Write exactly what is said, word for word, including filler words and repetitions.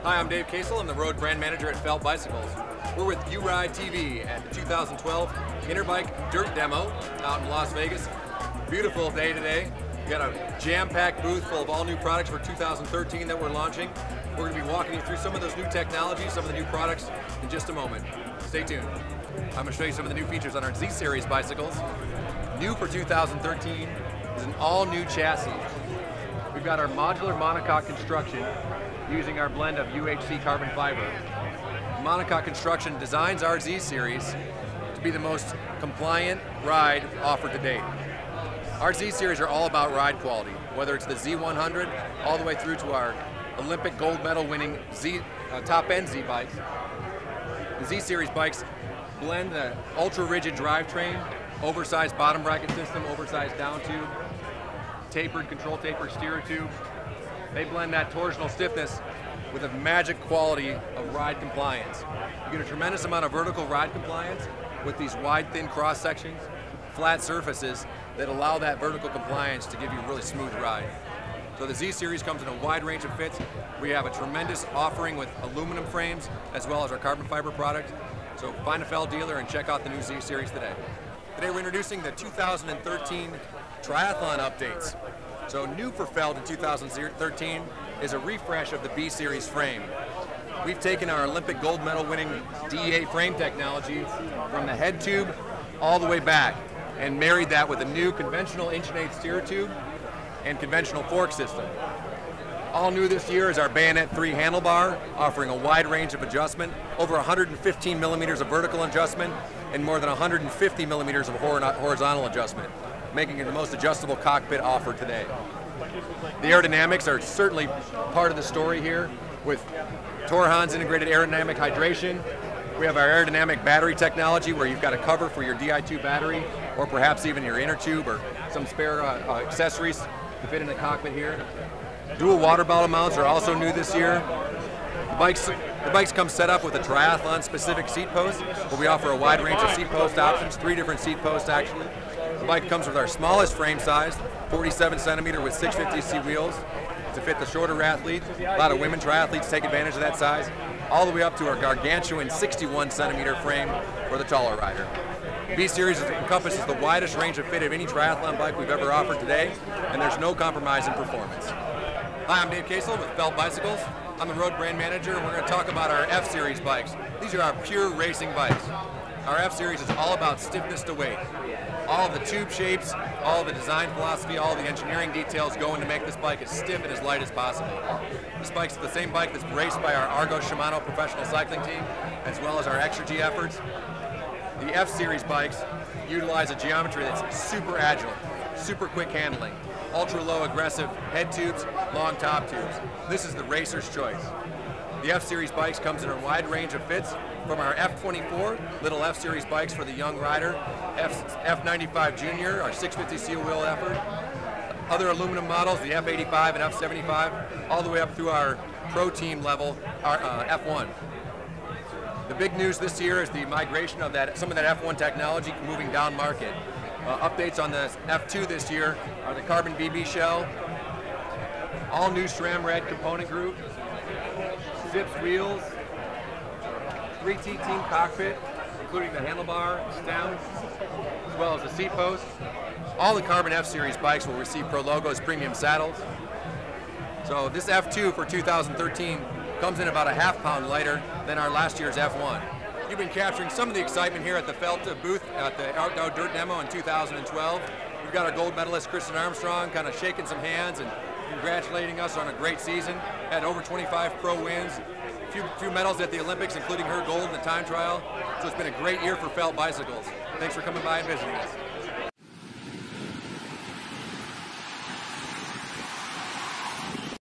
Hi, I'm Bkes. I'm the road brand manager at Felt Bicycles. We're with You Ride T V at the two thousand twelve Interbike Dirt Demo out in Las Vegas. Beautiful day today. We got a jam-packed booth full of all new products for two thousand thirteen that we're launching. We're going to be walking you through some of those new technologies, some of the new products in just a moment. Stay tuned. I'm going to show you some of the new features on our Z Series bicycles. New for two thousand thirteen is an all-new chassis. We've got our modular monocoque construction using our blend of U H C carbon fiber. Monocoque construction designs our Z Series to be the most compliant ride offered to date. Our Z Series are all about ride quality, whether it's the Z one hundred all the way through to our Olympic gold medal winning Z uh, top-end Z bikes. The Z Series bikes blend the ultra-rigid drivetrain, oversized bottom bracket system, oversized down tube, tapered control taper steer tube. They blend that torsional stiffness with a magic quality of ride compliance. You get a tremendous amount of vertical ride compliance with these wide, thin cross sections, flat surfaces that allow that vertical compliance to give you a really smooth ride. So the Z Series comes in a wide range of fits. We have a tremendous offering with aluminum frames as well as our carbon fiber product. So find a Felt dealer and check out the new Z Series today. Today we're introducing the two thousand thirteen triathlon updates. So new for Felt in two thousand thirteen is a refresh of the B Series frame. We've taken our Olympic gold medal winning D E A frame technology from the head tube all the way back and married that with a new conventional inch and eighth steer tube and conventional fork system. All new this year is our Bayonet three handlebar, offering a wide range of adjustment, over one hundred fifteen millimeters of vertical adjustment and more than one hundred fifty millimeters of horizontal adjustment, making it the most adjustable cockpit offered today. The aerodynamics are certainly part of the story here with Torhan's integrated aerodynamic hydration. We have our aerodynamic battery technology where you've got a cover for your D I two battery or perhaps even your inner tube or some spare uh, uh, accessories to fit in the cockpit here. Dual water bottle mounts are also new this year. The bikes, the bikes come set up with a triathlon specific seat post where we offer a wide range of seat post options, three different seat posts actually. The bike comes with our smallest frame size, forty-seven centimeter with six fifty C wheels to fit the shorter athlete. A lot of women triathletes take advantage of that size, all the way up to our gargantuan sixty-one centimeter frame for the taller rider. B Series encompasses the widest range of fit of any triathlon bike we've ever offered today, and there's no compromise in performance. Hi, I'm Bkes with Felt Bicycles. I'm the road brand manager, and we're going to talk about our F Series bikes. These are our pure racing bikes. Our F Series is all about stiffness to weight. All of the tube shapes, all of the design philosophy, all of the engineering details go in to make this bike as stiff and as light as possible. This bike's the same bike that's raced by our Argo Shimano professional cycling team, as well as our Extra G efforts. The F Series bikes utilize a geometry that's super agile, super quick handling, ultra low aggressive head tubes, long top tubes. This is the racer's choice. The F Series bikes comes in a wide range of fits, from our F twenty-four, little F Series bikes for the young rider, F ninety-five Junior, our six fifty C wheel effort, other aluminum models, the F eighty-five and F seventy-five, all the way up through our pro team level, our uh, F one. The big news this year is the migration of that, some of that F one technology moving down market. Uh, updates on the F two this year are the carbon B B shell, all new SRAM red component group, Zips wheels, three T team cockpit, including the handlebar, stem, as well as the seat post. All the carbon F Series bikes will receive Pro Logos premium saddles. So this F two for two thousand thirteen comes in about a half pound lighter than our last year's F one. You've been capturing some of the excitement here at the Felt booth at the Outdoor Dirt Demo in two thousand twelve. We've got our gold medalist Kristen Armstrong kind of shaking some hands and congratulating us on a great season. Had over twenty-five pro wins, a few, few medals at the Olympics, including her gold in the time trial. So it's been a great year for Felt Bicycles. Thanks for coming by and visiting us.